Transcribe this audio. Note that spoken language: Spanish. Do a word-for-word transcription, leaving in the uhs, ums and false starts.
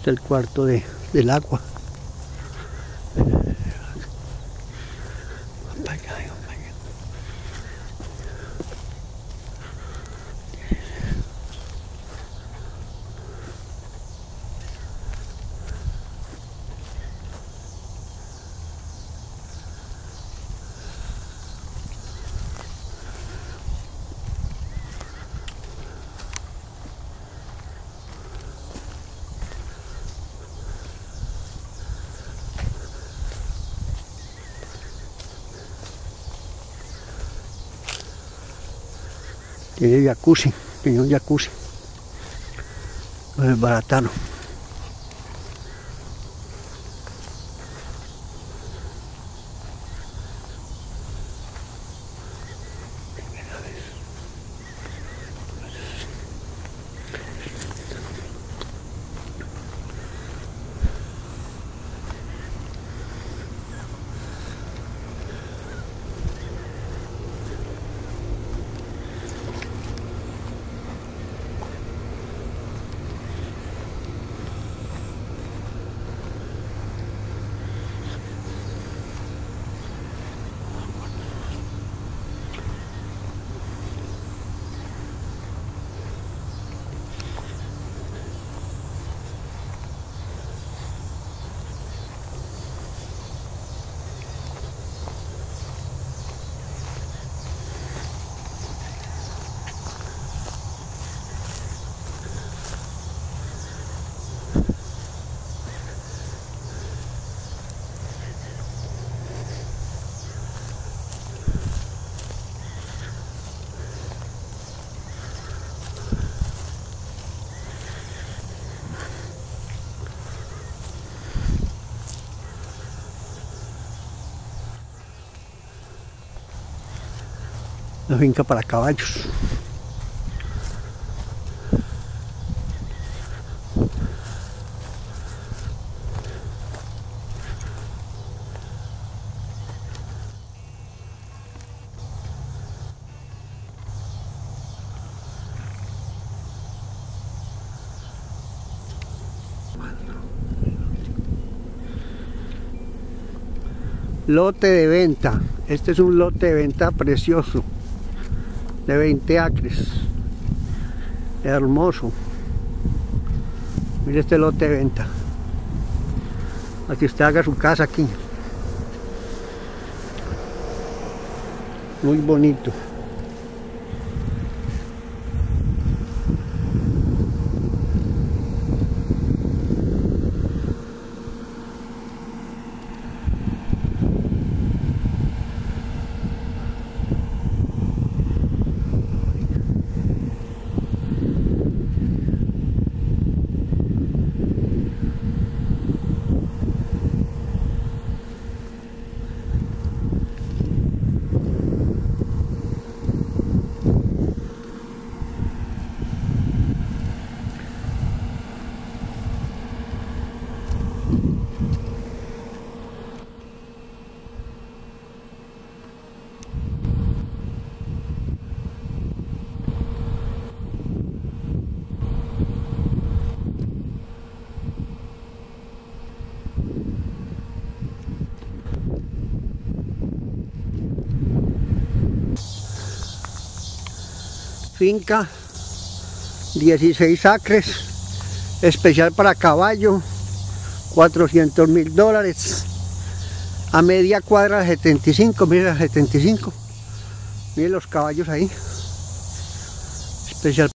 Este es el cuarto de, del agua. Tiene jacuzzi, tiene un jacuzzi. Lo desbarataron. Una finca para caballos. Lote de venta. Este es un lote de venta precioso, de veinte acres, hermoso. Mire este lote de venta, para que usted haga su casa aquí, muy bonito. Finca, dieciséis acres, especial para caballo, cuatrocientos mil dólares, a media cuadra setenta y cinco, mira setenta y cinco, miren los caballos ahí, especial.